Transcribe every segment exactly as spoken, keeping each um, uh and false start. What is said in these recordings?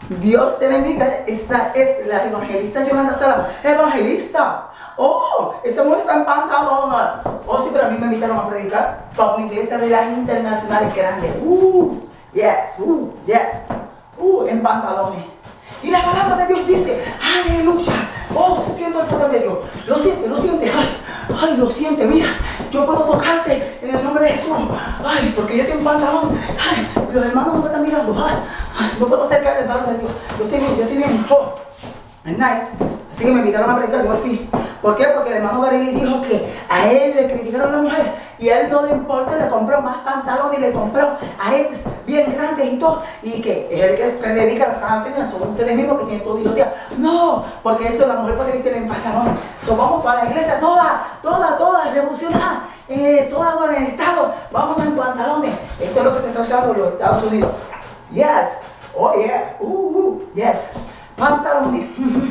Dios te bendiga. Esta es la evangelista Yolanda Sala. Evangelista. Oh, esa mujer está en pantalón. Oh, sí, pero a mí me invitaron a predicar para una iglesia de las internacionales grandes. Uh, yes, uh, yes. Uh, en pantalones. Y la palabra de Dios dice, aleluya. Oh, se siente el poder de Dios. Lo siente, lo siente. Ay, ay, lo siente. Mira, yo puedo tocarte en el nombre de Jesús. Ay, porque yo tengo un pantalón. Ay, los hermanos no me están mirando. Ay, ay, no puedo acercar el valor de Dios. Yo estoy bien, yo estoy bien. Oh, es nice. Así que me invitaron a predicar, yo así. ¿Por qué? Porque el hermano Garili dijo que a él le criticaron a la mujer y a él no le importa, le compró más pantalones y le compró aretes bien grandes y todo. Y que es el que predica la sana doctrina, son ustedes mismos que tienen todo diloteado. No, porque eso la mujer puede vestir en pantalones. So, vamos para la iglesia toda, toda, toda, revolucionar, eh, toda en el estado, vamos en pantalones. Esto es lo que se está usando en los Estados Unidos. Yes, oh yeah, uh, uh, yes, pantalones.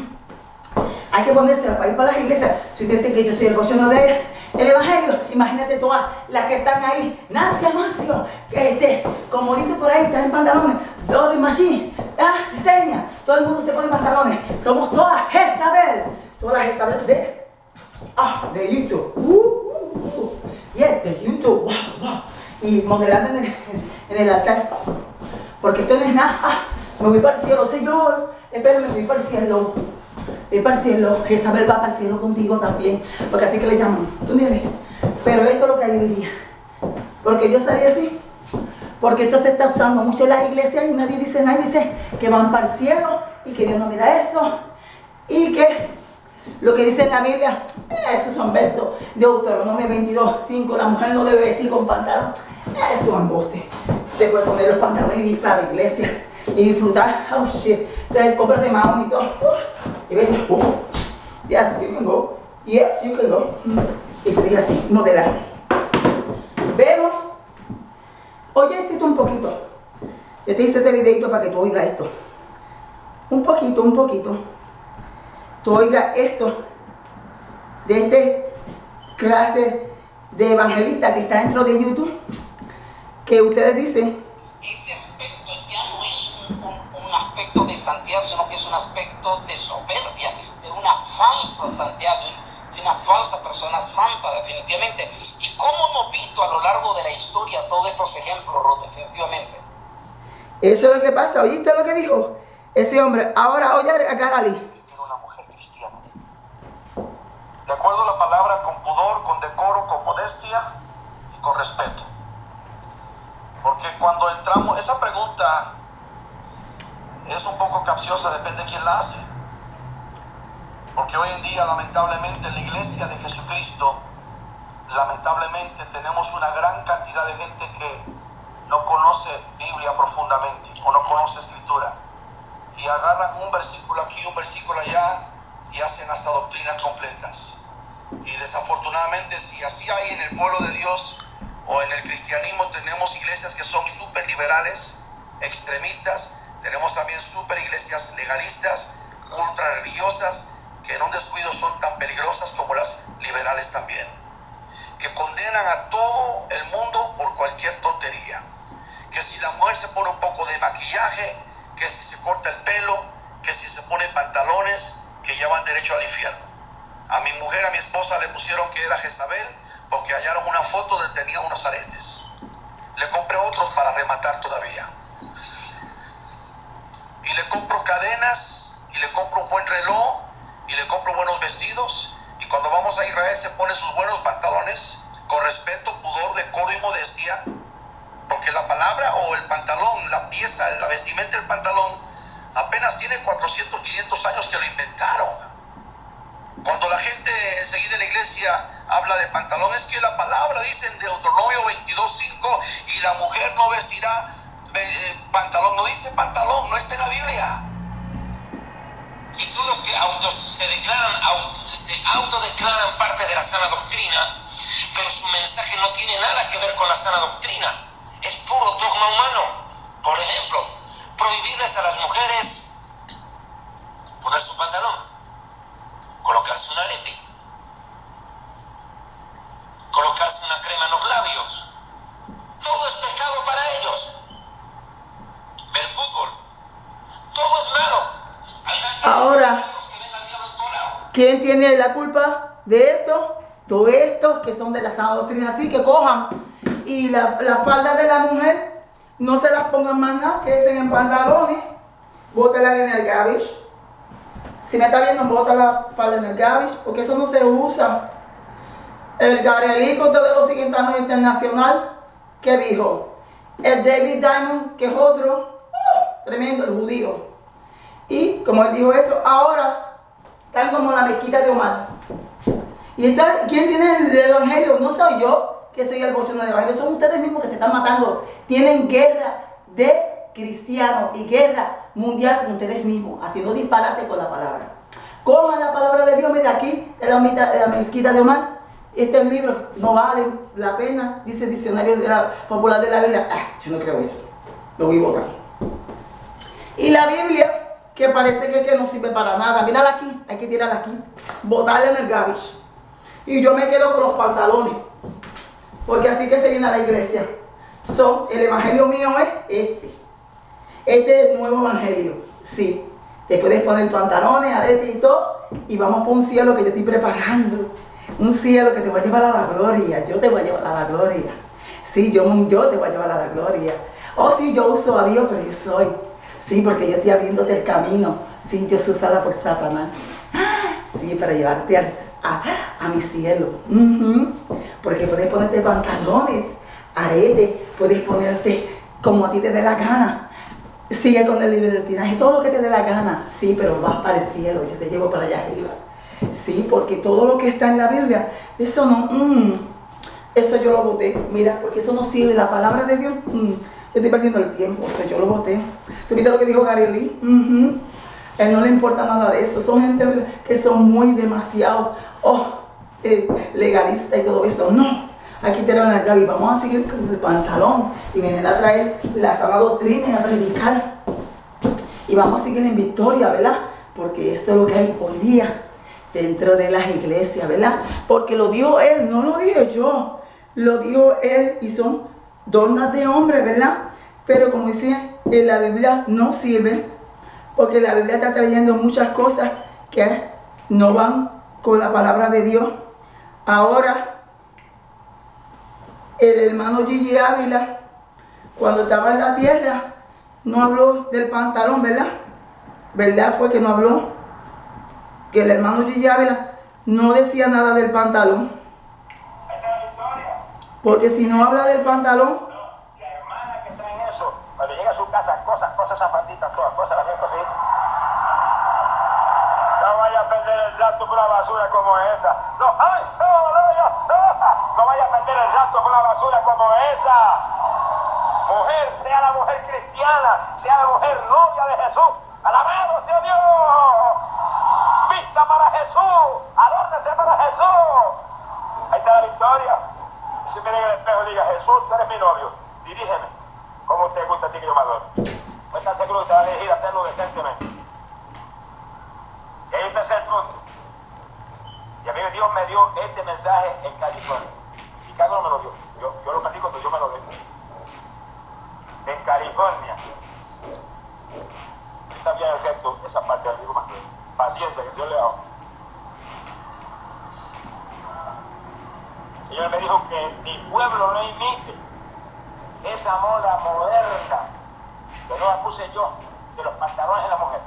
Hay que ponerse para ir para las iglesias. Si usted dice que yo soy el bochorno del evangelio, imagínate todas las que están ahí. Nancy Amancio, que este, como dice por ahí, está en pantalones. Dori Machine, ah, Yesenia, todo el mundo se pone pantalones. Somos todas Jezabel. Todas las Jezabel de, ah, de YouTube. Uh, uh, uh. Y este, YouTube, wow, wow. Y modelando en el, en, en el altar. Porque esto no es nada. Ah, me voy para el cielo, Señor. Espérame, me voy para el cielo. Es para el cielo, Jezabel va para el cielo contigo también, porque así que le llaman, ¿tú entiendes? Pero esto es lo que hay hoy día, porque yo salí así, porque esto se está usando mucho en las iglesias y nadie dice, nadie dice que van para el cielo y que Dios no mira eso, y que lo que dice en la Biblia, esos son versos de Deuteronomio veintidós, cinco, la mujer no debe vestir con pantalón, eso es un embuste, te puedes poner los pantalones y ir para la iglesia y disfrutar, oh shit, de compras de Mahón y todo. Y vete, oh, yes, you can go, yes, you can go. Y te dije así, modelar. Vemos, oye esto un poquito. Yo te hice este videito para que tú oigas esto. Un poquito, un poquito. Tú oigas esto de este clase de evangelista que está dentro de YouTube, que ustedes dicen. Ese aspecto ya no es un, un, un aspecto de santidad, sino que es un aspecto de soberbia, de una falsa santidad, de una falsa persona santa, definitivamente. ¿Y cómo hemos visto a lo largo de la historia todos estos ejemplos, Ruth, definitivamente? Eso es lo que pasa. ¿Oíste lo que dijo ese hombre? Ahora oye a Garali. Vestir una mujer cristiana, de acuerdo a la palabra, con pudor, con decoro, con modestia y con respeto. Porque cuando entramos, esa pregunta es un poco capciosa, depende de quién la hace. Porque hoy en día, lamentablemente, en la iglesia de Jesucristo, lamentablemente tenemos una gran cantidad de gente que no conoce Biblia profundamente o no conoce Escritura. Y agarran un versículo aquí, un versículo allá y hacen hasta doctrinas completas. Y desafortunadamente, si así hay en el pueblo de Dios, o en el cristianismo, tenemos iglesias que son súper liberales, extremistas, tenemos también súper iglesias legalistas, ultra religiosas, que en un descuido son tan peligrosas como las liberales también, que condenan a todo el mundo por cualquier tontería, que si la mujer se pone un poco de maquillaje, que si se corta el pelo, que si se pone pantalones, que ya van derecho al infierno. A mi mujer, a mi esposa le pusieron que era Jezabel, porque hallaron una foto donde tenía unos aretes. Le compré otros para rematar todavía. Y le compro cadenas, y le compro un buen reloj, y le compro buenos vestidos. Y cuando vamos a Israel se pone sus buenos pantalones, con respeto, pudor, decoro y modestia. Porque la palabra o el pantalón, la pieza, la vestimenta del pantalón, apenas tiene cuatrocientos, quinientos años que lo inventaron. Cuando la gente enseguida en la iglesia habla de pantalón, es que la palabra dice en Deuteronomio veintidós, cinco, y la mujer no vestirá eh, pantalón. No dice pantalón, no está en la Biblia. Y son los que auto, se declaran, auto, se autodeclaran parte de la sana doctrina, pero su mensaje no tiene nada que ver con la sana doctrina. Es puro dogma humano. Por ejemplo, prohibirles a las mujeres poner su pantalón, colocarse un arete, colocarse una crema en los labios. Todo es pecado para ellos. Ver fútbol, todo es Ahora, ¿quién tiene la culpa de esto? Todos estos que son de la sana doctrina, así que cojan y la, la falda de la mujer no se las pongan más nada, que es en pantalones, bótala en el garbage. Si me está viendo, bota la falda en el garbage, porque eso no se usa. El Garelico de los Siguientanos Internacional, que dijo, el David Diamond, que es otro, uh, tremendo, el judío. Y como él dijo eso, ahora están como la mezquita de Omar. ¿Y está, quién tiene el evangelio? No soy yo, que soy el bochorno del evangelio. Son ustedes mismos que se están matando. Tienen guerra de cristianos y guerra mundial con ustedes mismos, haciendo disparate con la palabra. Cojan la palabra de Dios, mira aquí, de la, de la mezquita de Omar. Este libro no vale la pena, dice el diccionario de la, popular de la Biblia. Ah, yo no creo eso, lo voy a botar. Y la Biblia, que parece que, que no sirve para nada, mírala aquí, hay que tirarla aquí, botarla en el garbage. Y yo me quedo con los pantalones, porque así que se viene a la iglesia. So, el evangelio mío es este. Este es el nuevo evangelio, sí. Te puedes poner pantalones, aretes y todo, y vamos por un cielo que yo estoy preparando. Un cielo que te va a llevar a la gloria. Yo te voy a llevar a la gloria. Sí, yo, yo te voy a llevar a la gloria. Oh, sí, yo uso a Dios, pero yo soy. Sí, porque yo estoy abriéndote el camino. Sí, yo soy usada por Satanás. Sí, para llevarte al, a, a mi cielo. Uh-huh. Porque puedes ponerte pantalones, aretes, puedes ponerte como a ti te dé la gana. Sigue con el libertinaje, todo lo que te dé la gana. Sí, pero vas para el cielo, yo te llevo para allá arriba. Sí, porque todo lo que está en la Biblia, eso no, mmm, eso yo lo boté, mira, porque eso no sirve, la palabra de Dios, mmm, yo estoy perdiendo el tiempo, o sea, yo lo boté. ¿Tú viste lo que dijo Gary Lee? Uh-huh. A él no le importa nada de eso, son gente que son muy demasiado, oh, eh, legalistas y todo eso, no. Aquí tenemos la Gaby, vamos a seguir con el pantalón y venir a traer la sana doctrina y a predicar. Y vamos a seguir en victoria, ¿verdad? Porque esto es lo que hay hoy día dentro de las iglesias, ¿verdad? Porque lo dijo él, no lo dije yo, lo dijo él y son donas de hombre, ¿verdad? Pero como dice, en la Biblia no sirve, porque la Biblia está trayendo muchas cosas que no van con la palabra de Dios. Ahora, el hermano Gigi Ávila, cuando estaba en la tierra, no habló del pantalón, ¿verdad? ¿Verdad fue que no habló? Que el hermano Gigi Ávila no decía nada del pantalón. Porque si no habla del pantalón, la hermana que está en eso, cuando llega a su casa, cosas, cosas zapatistas, todas cosas, las cosas así. No vaya a perder el rato por una basura como esa. No, ay, no vaya a perder el rato por una basura como esa. Mujer, sea la mujer cristiana, sea la mujer novia de Jesús. Alabado sea Dios. Vista para Jesús, adórnese para Jesús. Ahí está la victoria. Y si mira en el espejo diga, Jesús, tú eres mi novio, dirígeme. ¿Cómo usted gusta a ti que yo me adore? ¿No está seguro que te va a elegir hacerlo decentemente? Y ahí empecé el punto. Y a mí Dios me dio este mensaje en California. Y Carlos no me lo dio. Yo, yo lo predico, pero yo me lo doy. En California. Está bien el resto, esa parte del libro más. Paciencia, que Dios le haga. El Señor me dijo que mi pueblo no imite esa moda moderna que no la puse yo de los pantalones de la mujer.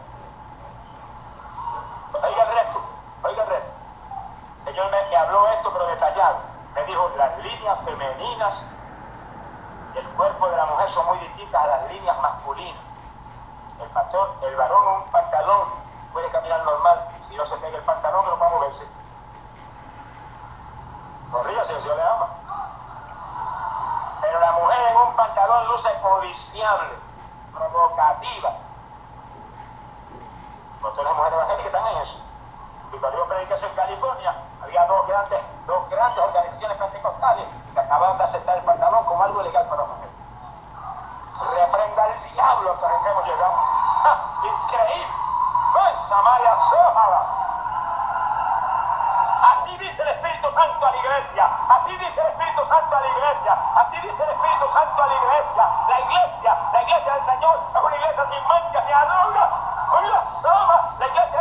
Oiga el resto, oiga el resto. El Señor me, me habló esto pero detallado. Me dijo, las líneas femeninas del cuerpo de la mujer son muy distintas a las líneas masculinas. El pastor, el varón en un pantalón puede caminar normal, si no se pega el pantalón no va a moverse. Corría si el Señor le ama. Pero la mujer en un pantalón luce codiciable, provocativa. Nosotros las mujeres evangélicas están en eso. Y cuando yo prediqué eso en California, había dos grandes, dos grandes organizaciones pentecostales que acababan de aceptar el pantalón como algo legal para la mujer. Reprenda el diablo hasta que hemos llegado. ¡Ja! ¡Increíble! ¡Pues, Samaria, sójala! Así dice el Espíritu Santo a la iglesia. Así dice el Espíritu Santo a la iglesia. Así dice el Espíritu Santo a la iglesia. La iglesia, la iglesia del Señor es una iglesia sin mancha ni arrugas. ¡Con la soma! La iglesia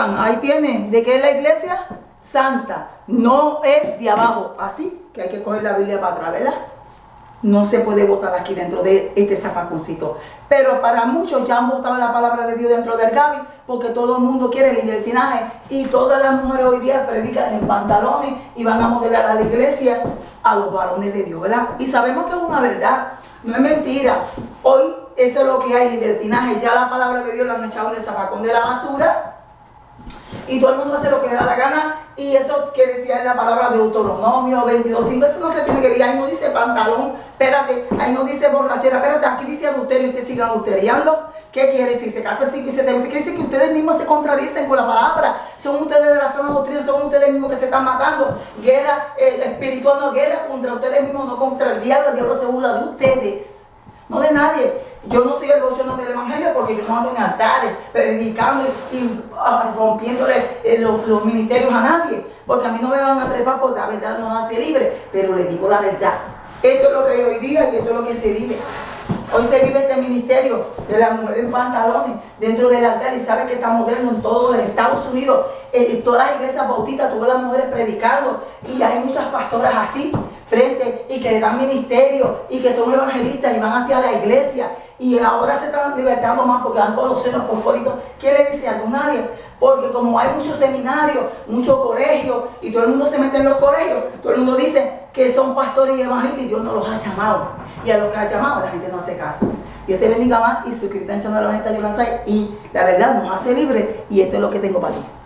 sepan, ahí tienen, ¿de qué es la iglesia? Santa, no es de abajo, así que hay que coger la Biblia para atrás, ¿verdad? No se puede votar aquí dentro de este zafaconcito. Pero para muchos ya han votado la palabra de Dios dentro del Gaby, porque todo el mundo quiere el libertinaje y todas las mujeres hoy día predican en pantalones y van a modelar a la iglesia a los varones de Dios, ¿verdad? Y sabemos que es una verdad, no es mentira. Hoy eso es lo que hay, libertinaje. Ya la palabra de Dios la han echado en el zafacón de la basura y todo el mundo hace lo que le da la gana. Y eso que decía en la palabra de Deuteronomio veintidós cinco, eso no se tiene que ver. Ahí no dice pantalón, espérate, ahí no dice borrachera, espérate, aquí dice adulterio y usted sigue adulteriando. ¿Qué quiere decir? Se casa cinco y siete veces. ¿Qué dice? Que ustedes mismos se contradicen con la palabra. Son ustedes de la sana doctrina, son ustedes mismos que se están matando. Guerra eh, espiritual, no guerra contra ustedes mismos, no contra el diablo. El diablo se burla de ustedes, no de nadie. Yo no soy el bochorno del evangelio porque yo no ando en altares predicando y, y uh, rompiéndole eh, los, los ministerios a nadie, porque a mí no me van a trepar porque la verdad no hace libre, pero le digo la verdad. Esto es lo que hay hoy día y esto es lo que se vive. Hoy se vive este ministerio de la mujer en pantalones dentro del altar y sabe que está moderno en todo en Estados Unidos. En todas las iglesias bautistas, todas las mujeres predicando y hay muchas pastoras así frente y que le dan ministerio y que son evangelistas y van hacia la iglesia y ahora se están libertando más porque van con los senos por fuera. ¿Quién le dice algo? Nadie. Porque como hay muchos seminarios, muchos colegios y todo el mundo se mete en los colegios, todo el mundo dice que son pastores y evangelistas y Dios no los ha llamado. Y a los que ha llamado la gente no hace caso. Dios te bendiga más y suscríbete al canal de la gente Yolanzay y la verdad nos hace libre y esto es lo que tengo para ti.